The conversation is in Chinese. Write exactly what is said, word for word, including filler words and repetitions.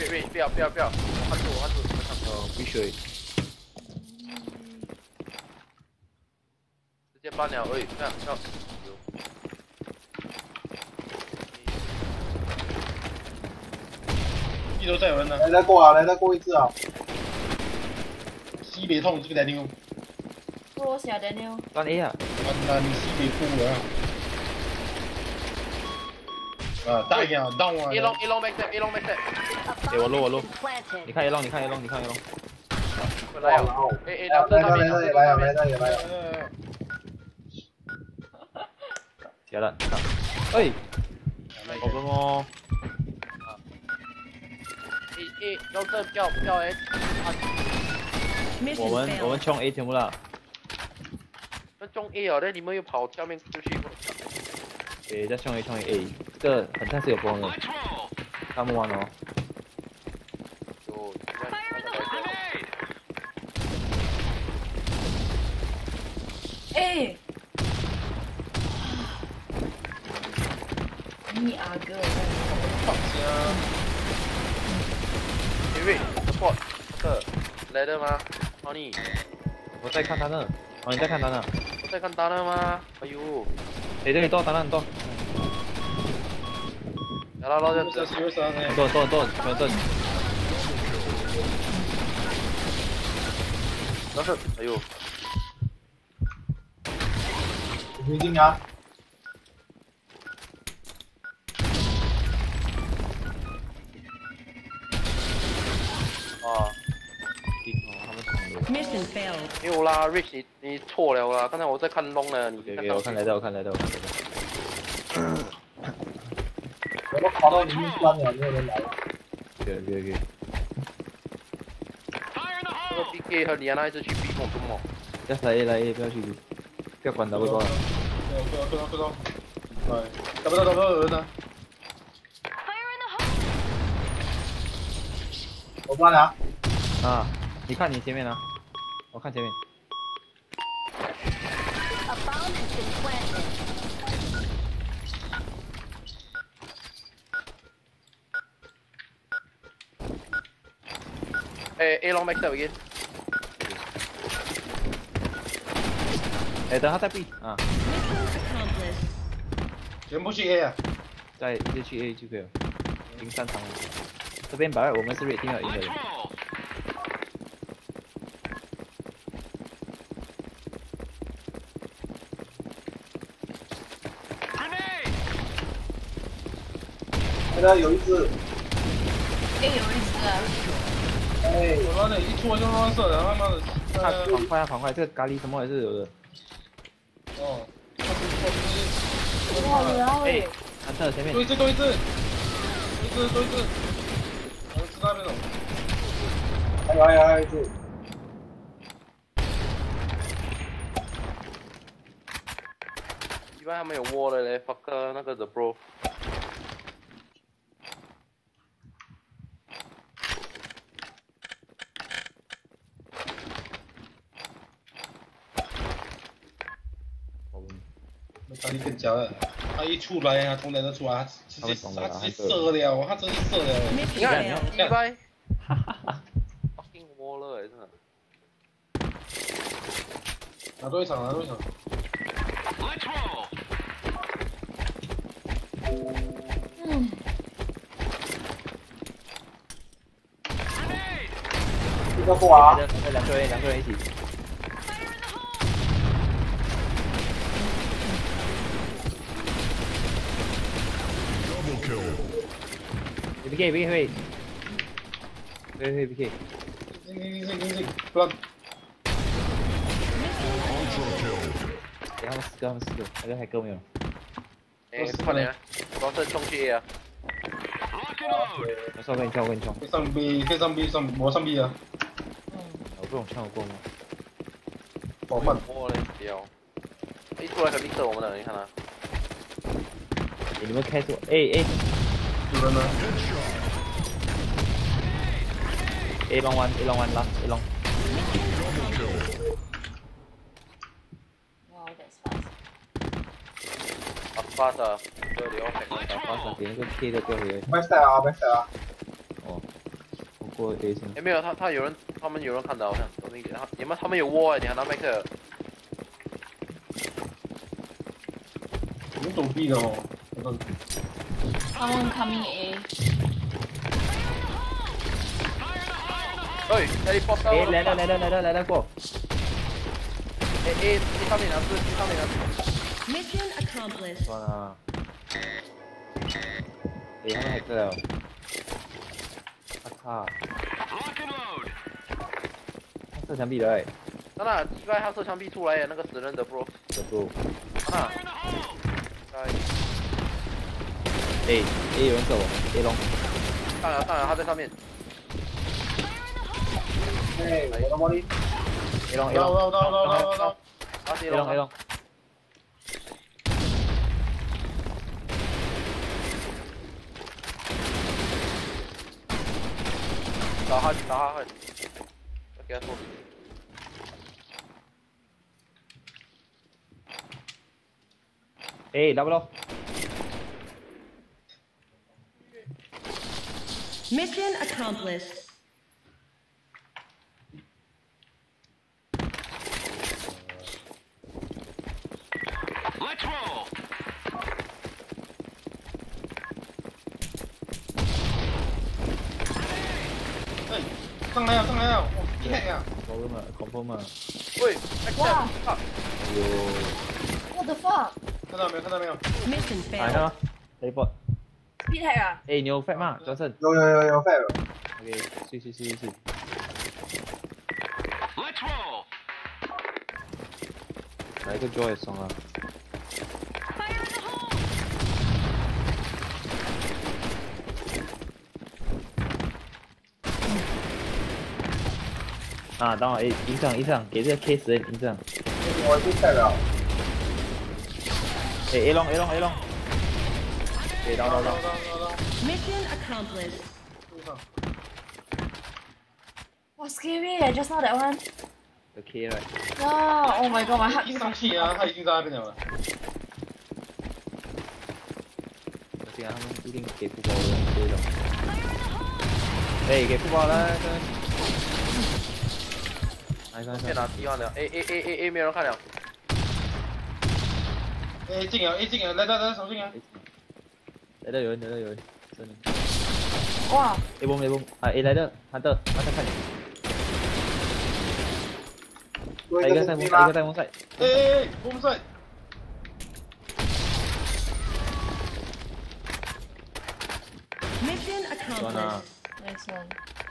别别不要不要不要，我看住我看住，我看住。 哦，必须。 直接搬了，喂，不要不要。 一楼再有人呢。 来再过啊，来再过一次啊。 西北痛，这个来听。 我小的妞。 干 A 啊！ 完蛋，你西北哭了。啊，大一点啊，让我。 A long A long back step A long back step。 给我漏我漏。你看 A long， 你看 A long， 你看 A long。 回来哦。A A 两只那边，两只来那边。 来来来来。 接了，上。哎，好的哦。 A A 要这不要不要 A。 我们我们冲 A 全部了。 那中 A 哦，那你们又跑下面出去。 对，再冲 A 冲 A， 这个很像是有功能。看不完哦。 就。 哎。你阿哥。 放下。 因为 support 这来的吗？哦你。 我在看他呢。哦，你在看他呢？ 我在看他呢吗？哎呦。 哎，这里多，当然多。 来了，老子这是有啥呢？ 多多多，多多。 那是，哎呦。 决定啊！ 啊。 Mission failed。 没有啦 ，Rich， 你你错了啦！刚才我在看 long 呢，你给给我看来的，我看来的，我看来的。 我都跑到你面关了，没有人来了。 给给给。 这个 B K 和李安娜一直去 B 孔中哦。 要来 A 来 A， 不要去 B， 不要管他，不管。 不要不要不要！哎，找不到找不到有人呢。 我关了。 啊，你看你前面啊，我看前面。 哎 ，A long back step again。 哎，等下再 B 啊。 全部去 A 啊！ 再直接去 A 就可以了，赢三场了。这边白，我们是不是一定要赢的人？ 现在有一只。 哎，有一只啊！ 哎， 我妈的，一出就乱射了，他妈的！ 他跑快啊，跑快！这个咖喱什么也是有的。 哦。 哇，然后哎，安特前面。 多一只，多一只，多一只，多一只。我知道那种。 还有还有还有一只。 一般他们有窝的嘞 ，fuck 那个 the bro。 他一更加了，他一出来啊，从哪都出来，他直接他直接射了，他真是射了。 你看，你看，拜。哈哈哈 fucking 窝了哎，真的。 拿多一场，拿多一场。 嗯。 一个过啊！ 两个人，两个人一起。B K B K B K B K。 停停停停停，不让。 给他们四个，他们四个，那个还够没有？ 哎，快点，老师冲去 A 啊！ 我说我跟你冲，我跟你冲。 可以上 B， 可以上 B， 上我上 B 啊。 我不懂枪有过吗？ 好慢。 我嘞，屌！一出来肯定射我们的，你看啊。 你们开错，哎哎。 有人呢 ？A long one, A long one, last A long。 Wow, that's fast. 啊，fast 啊，对，你 OK。 啊，fast，给那个 K 的掉回来。 没事啊，没事啊。 哦， 过 A 先。 哎，没有，他他有人，他们有人看到，好像有那个，你们他们有窝哎，你看到麦克？ 你们躲避的哦。 Someone coming A. 哎，helicopter。 哎，来了来了来了来了过。 哎哎，这上面两只，这上面两只。 Mission accomplished. 算了。哎，那个。啊靠！射墙壁了哎。 真的，奇怪，他射墙壁出来那个死人的 bro。 这不。 啊。哎。 哎，哎，有人射我 ，A 龙。 上来上来，他在上面。 哎，我的魔力。 A 龙 A 到龙。 到到到到到。 他是 A 龙 A 龙。 打下去打下去，要给他说。 哎，打不到。 Mission accomplished. 哎，上来呀上来呀！哇，厉害呀！ confirm 啊 confirm 啊。 喂， 哇！ 有。 What the fuck? 看到没有？看到没有？ Mission 来 failed. 呢 ？teleport。 Speed hack 啊！ 哎，你有 fat 吗？Johnson。 有有有有 fail。 OK，去去去去。来一个 Joy 送啊。 啊，等会诶，营长营长，给这个 K 十营长。 我已经 fail 了。 诶 A 龙 A 龙 A 龙。诶，到到到。 Mission accomplished. Wow, scary! eh, Just now that one. The K right。 Wow! Oh my god, my heart 一 just 上去啊，他已经在那边了。 我想他们一定给不包的这种。诶，给不包了。来来来。 电脑替换了 A A A A A 没有人看了。 A 进啊 A 进啊，来来来，手进啊！ 来的有人来的有人，真的。 wow. A bomb A bomb 啊 A 来的，他的他在看你。 还有一个在还有一个在蒙赛。 哎哎哎，我们在。 Mission accomplished. Nice one.